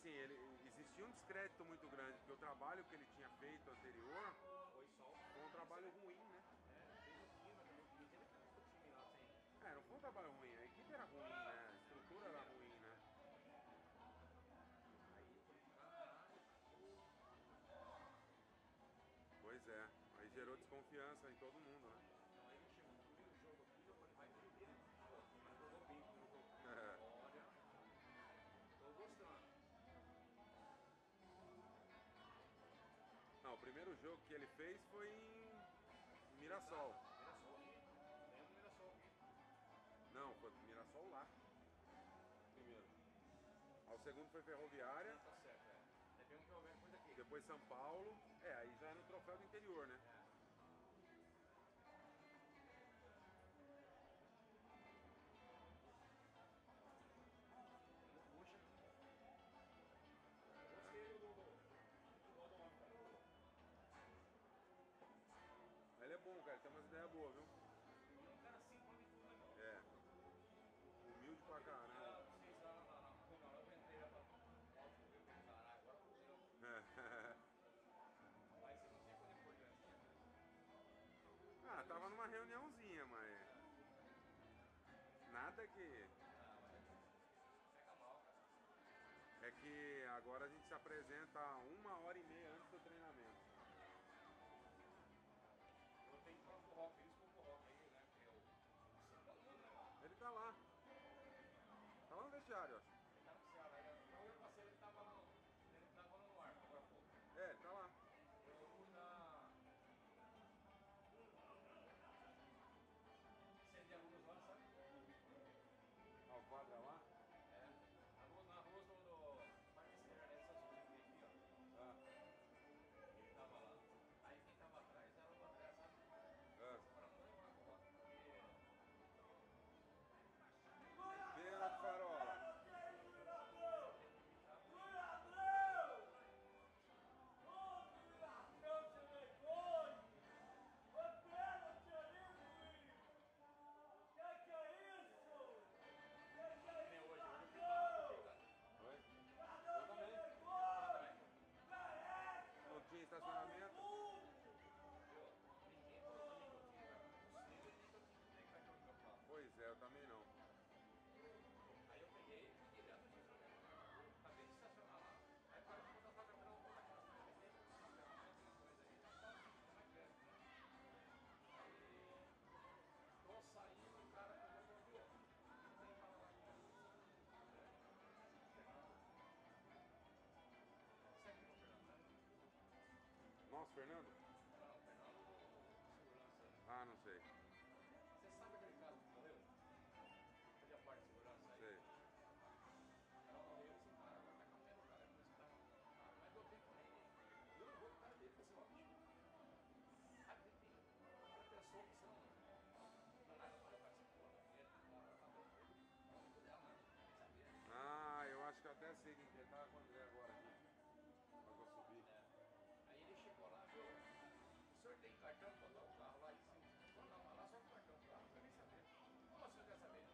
assim, existia um descrédito muito grande, porque o trabalho que ele tinha feito anterior Foi só foi um trabalho ruim, né? fez o clima também, o clima. Ele fez o time lá sem. É, não foi um trabalho ruim, a equipe era ruim, né? A estrutura era ruim, né? Aí foi ficar. Pois é, aí gerou desconfiança em todo mundo, né? Então aí ele chegou no primeiro jogo aqui, jogou demais dele, pô, mas jogou bem no jogo. Olha, tô gostando. Não, o primeiro jogo que ele fez foi em Mirassol. Mirassol aqui. Lembra do Mirassol aqui. Não, foi Mirassol lá. Primeiro. Ao segundo foi Ferroviária, Tá certo, Aí pegamos o Ferroviária, foi daqui. depois São Paulo. É, aí já é no troféu do interior, né? Puxa. Gostei do homem, cara. Ele é bom, cara, tem umas ideias boas, viu? E é um cara simples de tudo, né, irmão? É. Humilde pra caramba. Não sei se lá na reunião eu entrei já pra. Óbvio, eu falei, caralho, agora fudeu. Mas você não sei quando é importante. Ah, tava numa reuniãozinha, mas nada que. Ah, mas pega mal, cara. É que agora a gente se apresenta 1h30 antes do treinamento. Eu tenho que falar pro Rock, isso com o Rock aí, né? Porque eu. Todo mundo, né? Ele tá lá. Tá lá no vestiário, eu acho. Ele tá no Ceará. Eu passei, ele tava no ar, agora há pouco. É, ele tá lá. Eu fui na. Centro de alunos lá, sabe? Ó, o quadra lá. Na rua do Parque Externo, né? Essas ruas que tem aqui, ó. Ah, Ele tava lá. Aí quem tava atrás era o André, sabe? ah. Agora não lembro mais o Rock, porque. Pena de farola. Que nem hoje eu fui barrado aqui, cara. Oi? Eu também. Também. Não tinha estacionamento? Viu? Ninguém falou pra mim que eu tinha, nem que eu tinha que ter cartão no meu carro. Pois é, eu também não. Aí eu peguei e fui direto no estacionamento. Acabei de estacionar lá. Aí o cara ficou da vaga pela outra aqui. Mas tem ferramenta, uma coisa aí, tá só mais perto. Aí tô saindo, o cara pegou e falou, viu? Não tem bala lá não. Você aqui no Fernando, né? Nossa, Fernando? Não, Fernando, segurança. Ah, não sei. Você sabe aquele cara que morreu? Fazia parte de segurança aí? Sei. O cara morreu, esse cara agora tá caminhando, o cara é músico, tá? Mas eu tenho que nem. Eu não vou com o cara dele, falei assim, ó, bicho. Cara, o cara pensou que você não nada, olha, o cara se pôr, ele tá bom, é o amigo dela, né? Nem sabia. Ah, eu acho que eu até sei quem que é. Tava com o André agora aqui. Mas eu subir. Aí ele chegou lá, viu? O senhor tem cartão pra botar o carro lá em cima? Falou, não, mas lá só com cartão. Ah, não quero nem saber. Como assim não quer saber?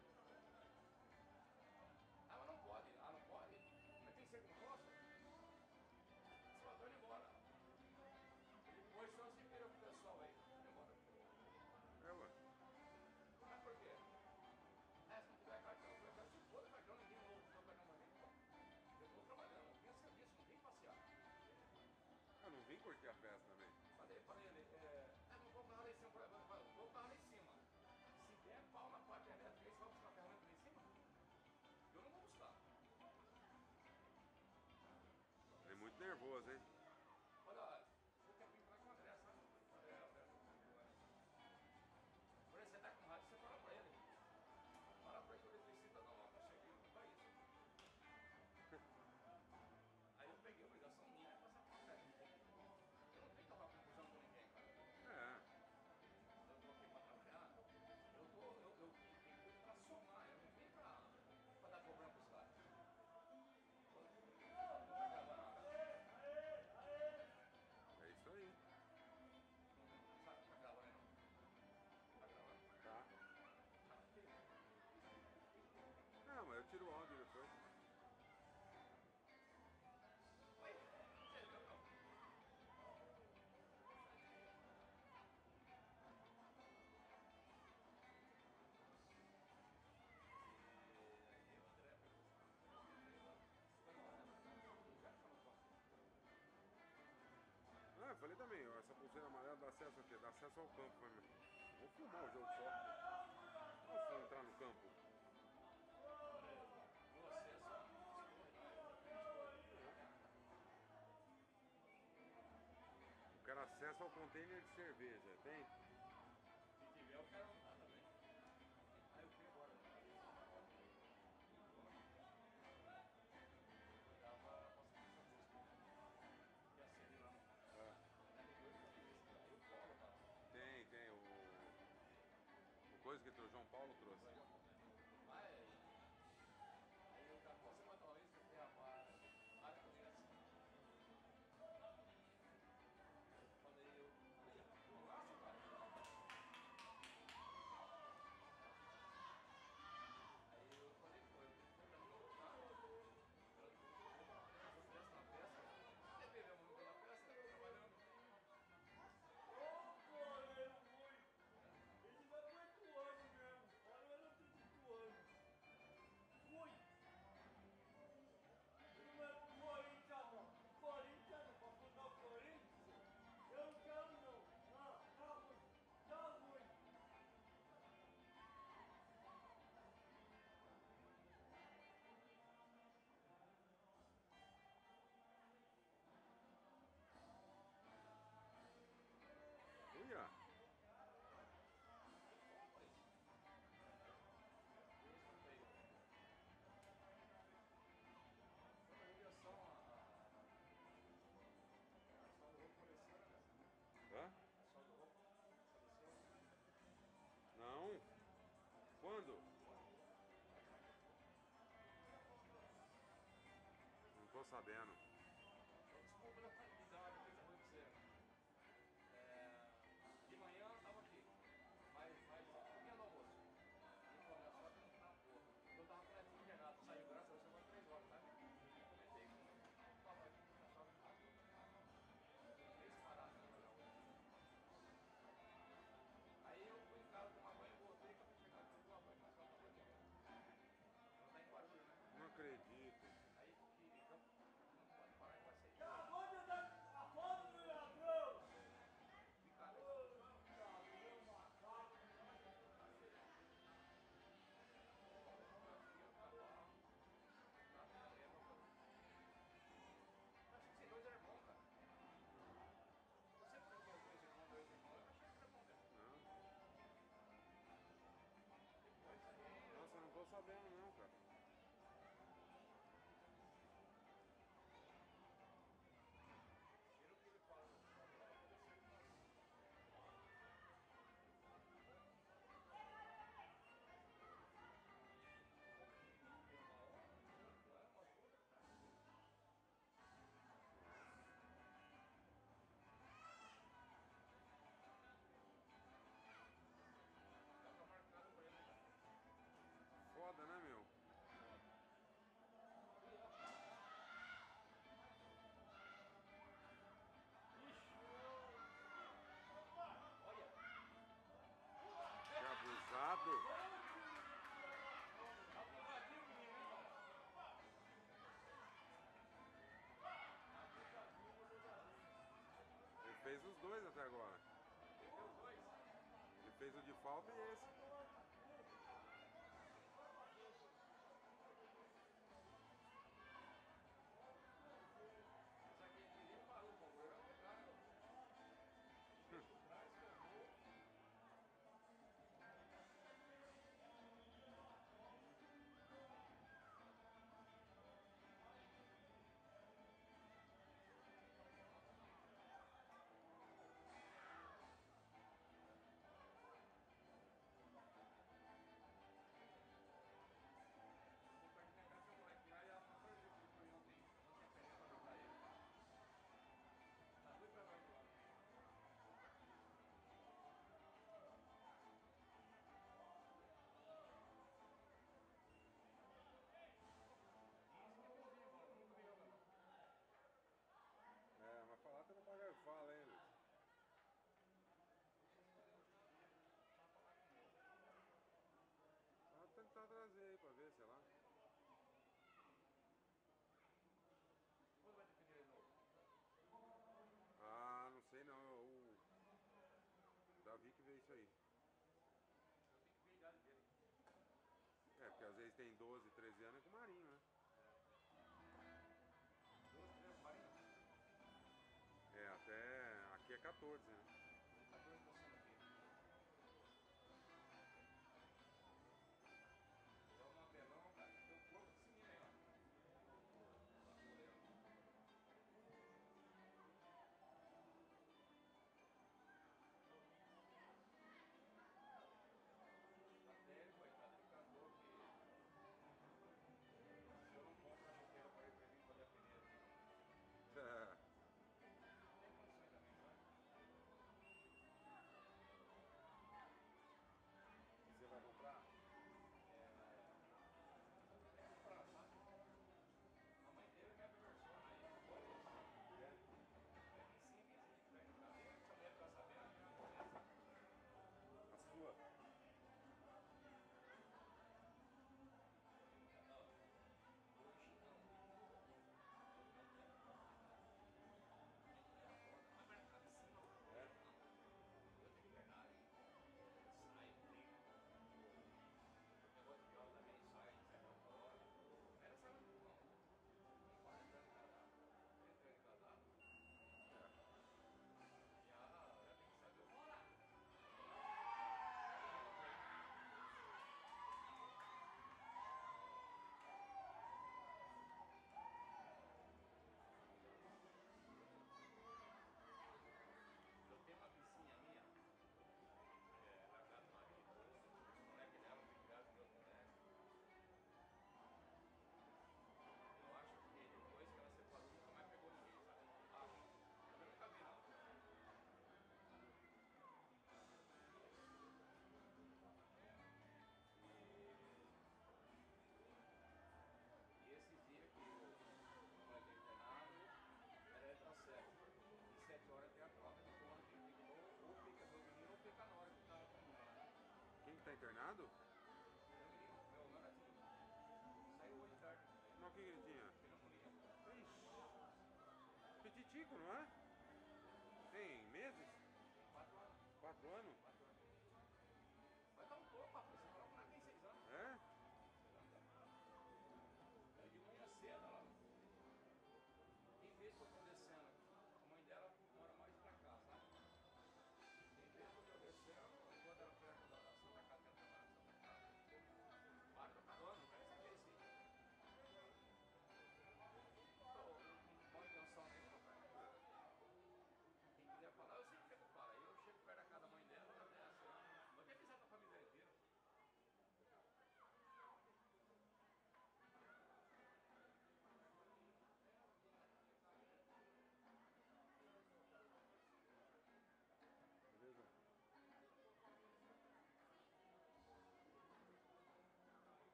Ah, mas não pode. Ah, não pode? Mas tem que ser como nosso? Você mandou ele embora. Ele pôs só se vira pro pessoal aí. Foi embora. É, ué. Mas por quê? Se não tiver cartão, eu quero se for cartão, ninguém novo deu cartão pra mim, pô. Eu tô trabalhando, não tenho serviço, não tem que passear. Eu não vim curtir a festa também. Falei ele, não vou carro lá em cima, vou carro lá em cima. Se der pau na parte elétrica, aí você vai buscar a ferramenta lá em cima? Eu não vou buscar. É muito nervoso, hein? Olha, você quer vir pra com o André, sabe? Por você tá com rádio, você fala pra ele. Fala pra ele que eu necessito dar uma pra chegar pra isso. Aí eu peguei a obrigação minha e passar pra André. Eu não tenho que tomar confusão com ninguém, cara. É. Eu tô aqui pra trabalhar, eu vim pra somar, eu não vim pra dar problema pros caras. Não tá gravando nada? acesso aqui, dá acesso ao campo, vai, meu. Vou filmar o jogo só. Posso entrar no campo? No acesso às torres, não, eu tenho as torres. Eu quero acesso ao container de cerveja, tem? Se tiver, eu quero andar também. Aí eu fui embora. Eu tava passando essa música. Que acende lá. É. Aí tem dois caminhos. Aí o Polo tava. Tem o coisa que o João Paulo trouxe. Mas aí eu tava, você mandou uma vez que eu falei, rapaz, nada comigo assim. Eu falei, pô, massa, cara. Aí eu falei, pô, eu tenho que voltar. Eu vou pra festa, na festa. Você bebeu muito na festa, eu tô trabalhando. Ô, goleiro ruim! Esse vai pro 8 anos mesmo. Olha ele tem 8 anos. Ruim! Ele não é Corinthians, não. Corinthians não. Pra fundar o Corinthians, eu não quero, não. Não, tá ruim. Tá ruim. Uia! Quando eu vi a som, a som do roubo faleceu, né, cara? Hã? A som do roubo faleceu. Não. Quando? Não tô sabendo. Então, desculpa de dar uma notícia ruim pra você. De manhã eu tava aqui, mas um pouquinho do almoço. Ele falou, minha sogra não tá boa. Eu tava com o netinho internado, saiu, graças a Deus, agora 3 horas, sabe? Eu comentei com o papai que minha sogra não tá boa. Tem 3 paradas uma na outra. Aí eu fui em casa tomar banho, voltei, acabei de chegar aqui, eu tomar banho, minha sogra tava aqui mesmo. Ela tá em Guarulhos, né? Não acredito. Aí que não pode parar em passeio. Acabou de dar a foto do ladrão! Ficar, né? Ô, meu macaco! Fotografia, cavalo, retrato da época. Eu achei que vocês dois eram irmãos, cara. Eu sempre brinquei os dois irmãos, eu achei que era irmão mesmo. Não. Depois aí Nossa, eu não tô sabendo não, cara. pelo que ele fala no som lá, apareceu que não. Uma pequenininha, uma hora, não era umas 2 da tarde. Data marcada pra ele, cara. Foda, né, meu? Foda. Ixi! Olha! Que abusado. Aplicativo, menino, hein, cara? Ele fez os dois até agora. Ele deu os dois. Ele fez o de falta e esse. Esse aqui ele parou, pô. O goleiro é o cara, ó. Veio por trás, tomou. isso aí. Eu tenho que ver a idade dele. É, porque às vezes tem 12, 13 anos é com o Marinho, né? 12, 13, Marinho. É, até aqui é 14, né? 14 tá sendo o quê? Ele é um magrelão, cara. Tem um corpo desse menino aí, ó. Lá, goleiro. Até ele, coitado, ele cantou que se eu não compro a chuteira pra ele vir fazer a peneira aqui. Não tem condições também, sabe? E você vai comprar? Tem que comprar, sabe? A mãe dele me aperversona aí, não pode isso. É. É vizinha que tá indo em casa. Eu, se a mulher ficar sabendo, começa. A sua? Ó, hoje não. Amanhã. Amanhã é foda. Mas vai na cabecinha, ó. É. Eu tenho liberdade. Saio, brinco. Negócio de carro também, sai 7 horas da hora. Não era sábado tudo não. Com 40 anos de casado, 30 anos de casado, já tem que saber uma hora. Não tem jeito. Eu tenho uma vizinha minha, largada o marido e tudo, os moleques dela brigaram com meus moleques. Eu acho que depois que ela separou, nunca mais pegou ninguém, sabe? Acho. Eu nunca vi não. E esses dias que o moleque é internado, ela entra às 7. E 7 horas tem a troca de turno aqui. Ou fica meu menino ou fica a Nora que tá comigo lá. Quem que tá internado? Meu menino, meu netinho. Saiu hoje tarde. Mas o que ele tinha? Pneumonia. Ixi. Petitico, não é? Tem meses? Tem 4 anos. 4 anos? 4 anos. Vai dar um pouco, rapaz. Você fala que não tem 6 anos. É? 6 anos tá nada. Aí de manhã cedo ela. Tem vezes que eu tô descendo. A mãe dela mora mais pra cá, sabe? Tem vezes que eu tô descendo, enquanto ela perto da Santa Casa, que ela trabalha na Santa Casa. Para, tô acabando, cara. Esse mês sim. Tô com má intenção nenhuma, cara. Quem quiser falar, eu sei porque que eu falo. Aí eu chego perto da casa da mãe dela,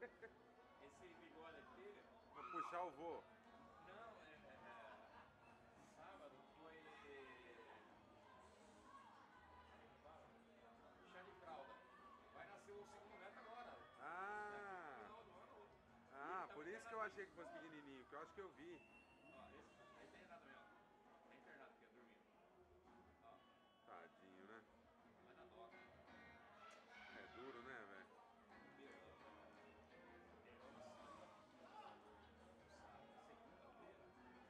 Esse bigode aqui, Vou puxar o voo. não, sábado foi. Como é que fala? Chá de fralda. Vai nascer o segundo neto agora. Daqui no Ah, final do ano. ah, por isso que eu achei que fosse pequenininho, que eu acho que eu vi. Ó, aí tá internado mesmo. Tá internado aqui, ó, dormindo. Ó, Tadinho, né? vai dar dó. É duro, né, velho? Meu, pegou no sábado. No sábado, segunda-feira.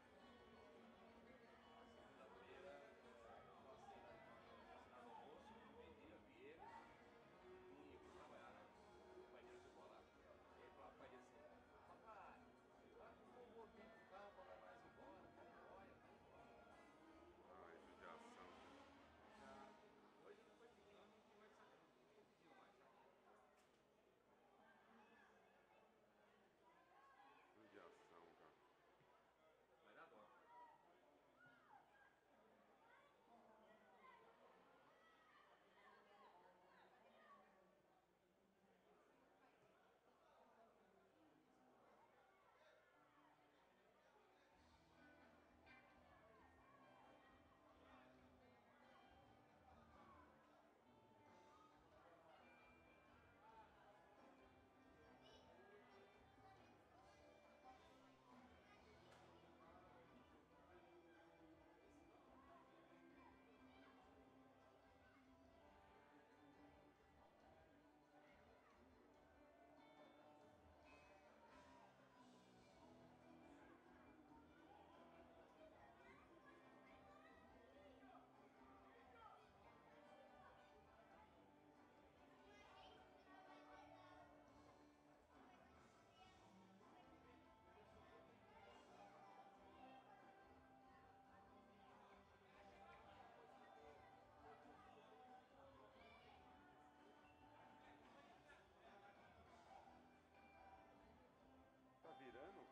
Segunda-feira, eu passei lá no almoço, fui meio-dia, vi ele e fui trabalhar, né? O pai dele ficou lá. E aí falava pro pai dele assim, papai, vai com o vovô aqui no carro pra levar nós embora, tá joia, tá joia. Ai, judiação. Já, depois ele foi ficando, não foi sacando, não pediu mais, sabe? Judiação, cara. Vai dar dó. Tá virando?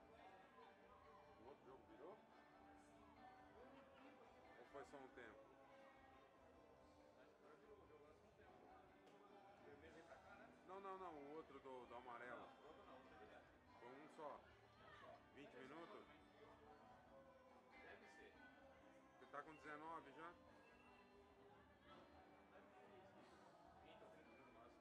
O outro jogo virou? Ou foi só um tempo? Mas agora virou o jogo, agora só um tempo. O primeiro veio pra cá, né? Não, não, não. O outro do amarelo. Não, o outro não, o outro é direto. Foi um só. Um só. 20 Mas deve ser um só minutos? também. Deve ser. Você tá com 19 já? Deve ser isso aí. 20 ou 30 minutos no máximo.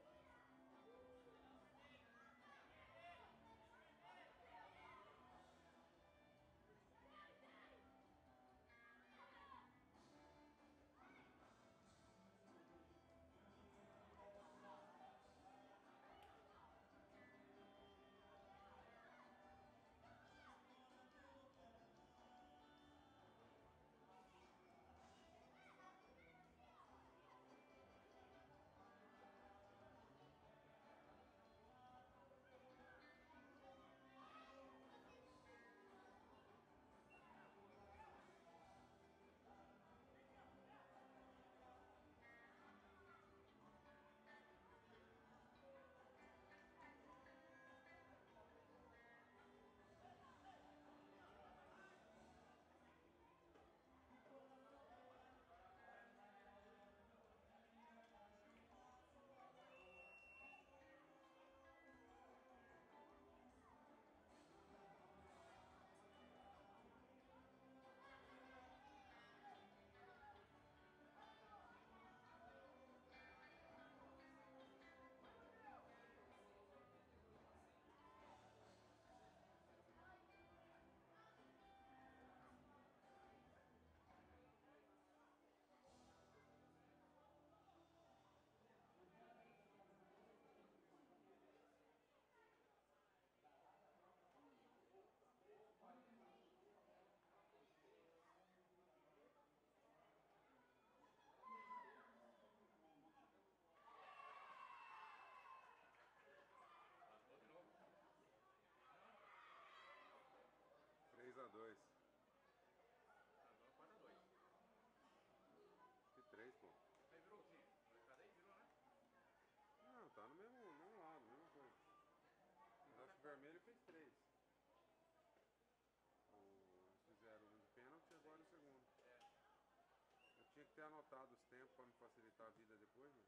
Lascou de novo. 3-2. Agora 4-2. Que 3, pô. Aí virou, sim. Molecada aí virou, né? Não, tá no mesmo lado, mesma coisa. Mas acho que o vermelho fez 3. Eles fizeram um de pênalti e agora o segundo. É. Eu tinha que ter anotado os tempos pra me facilitar a vida depois, né?